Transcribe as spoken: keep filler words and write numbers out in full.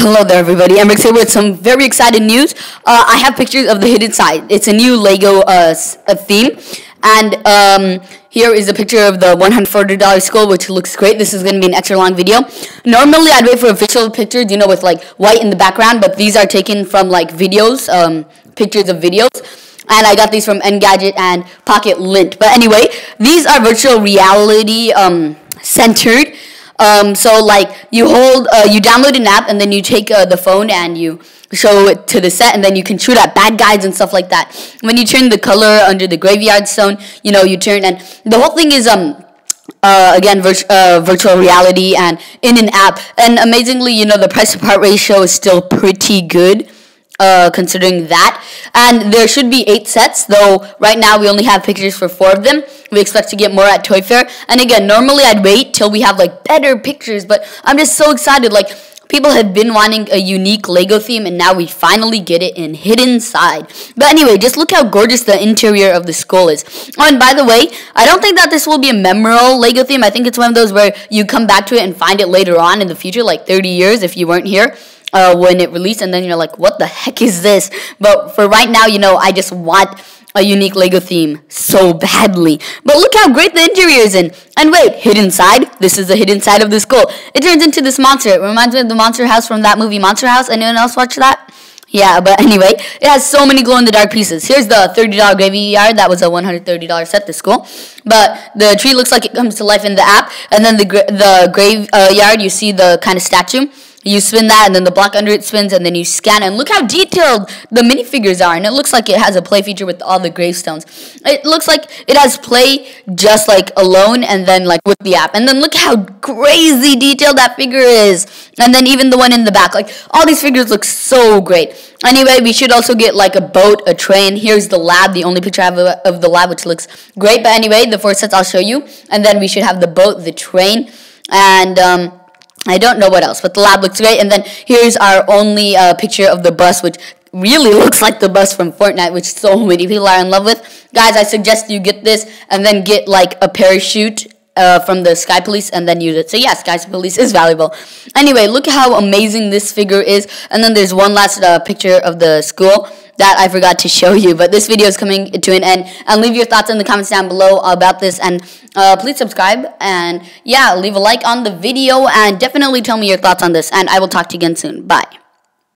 Hello there, everybody. I'm here with some very exciting news. Uh, I have pictures of the hidden side. It's a new Lego uh, a theme, and um, here is a picture of the one hundred forty dollar skull, which looks great. This is going to be an extra long video. Normally, I'd wait for official pictures, you know, with like white in the background, but these are taken from like videos, um, pictures of videos. And I got these from Engadget and Pocket Lint. But anyway, these are virtual reality um, centered. Um, so like you hold, uh, you download an app and then you take uh, the phone and you show it to the set and then you can shoot at bad guys and stuff like that. When you turn the color under the graveyard stone, you know, you turn, and the whole thing is, um, uh, again, vir uh, virtual reality and in an app. And amazingly, you know, the price to part ratio is still pretty good. Uh, considering that, and there should be eight sets, though right now we only have pictures for four of them. We expect to get more at Toy Fair, and again, normally I'd wait till we have like better pictures, but I'm just so excited. Like, people have been wanting a unique Lego theme, and now we finally get it in Hidden Side. But anyway, just look how gorgeous the interior of the skull is. Oh, and by the way, I don't think that this will be a memorable Lego theme. I think it's one of those where you come back to it and find it later on in the future, like thirty years if you weren't here. Uh, when it released, and then you're like, what the heck is this? But for right now, you know, I just want a unique Lego theme so badly. But look how great the interior is in. And wait, hidden side? This is the hidden side of the skull. It turns into this monster. It reminds me of the monster house from that movie Monster House. Anyone else watch that? Yeah, but anyway, it has so many glow-in-the-dark pieces. Here's the thirty dollar graveyard. That was a one hundred thirty dollar set this school. But the tree looks like it comes to life in the app. And then the, gra the graveyard, you see the kind of statue. You spin that, and then the block under it spins, and then you scan it. And look how detailed the minifigures are. And it looks like it has a play feature with all the gravestones. It looks like it has play just like alone, and then like with the app. And then look how crazy detailed that figure is. And then even the one in the back. Like, all these figures look so great. Anyway, we should also get like a boat, a train. Here's the lab, the only picture I have of the lab, which looks great. But anyway, the four sets I'll show you. And then we should have the boat, the train, and um... I don't know what else, but the lab looks great. And then here's our only uh, picture of the bus, which really looks like the bus from Fortnite, which so many people are in love with. Guys, I suggest you get this and then get like a parachute uh, from the Sky Police and then use it. So yeah, Sky Police is valuable. Anyway, look how amazing this figure is. And then there's one last uh, picture of the school that I forgot to show you, but this video is coming to an end. And leave your thoughts in the comments down below about this, and uh, please subscribe, and yeah, leave a like on the video, and definitely tell me your thoughts on this, and I will talk to you again soon. Bye.